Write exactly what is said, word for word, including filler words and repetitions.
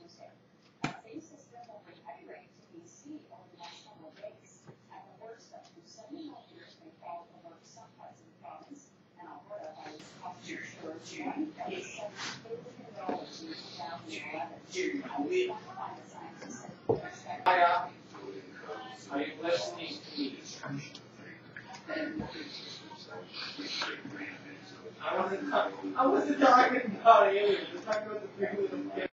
Tuesday. That same system will bring heavy rain to B C over the next couple of days. At the worst, up to seventy millimeters may fall over some parts of the province, and Alberta by officers for one point seven billion dollars in two thousand eleven. I was one of the scientists said they're expecting. Are you listening to me? I wasn't, I wasn't talking about aliens. I was talking about the people with the